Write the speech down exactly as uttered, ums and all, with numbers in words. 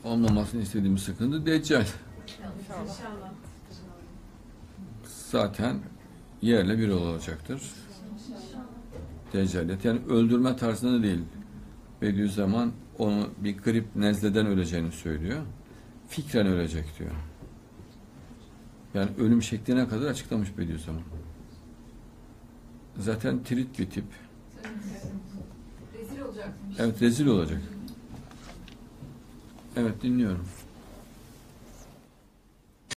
olmamasını istediğimiz sıkıntı Deccal. Zaten yerle bir olacaktır. Deccaliyet. Yani öldürme tarzında değil. Bediüzzaman onu bir grip nezleden öleceğini söylüyor. Fikren ölecek diyor. Yani ölüm şekline kadar açıklamış Bediüzzaman. Zaten trit bir tip. Rezil olacakmış. Evet, rezil olacak. Evet, dinliyorum.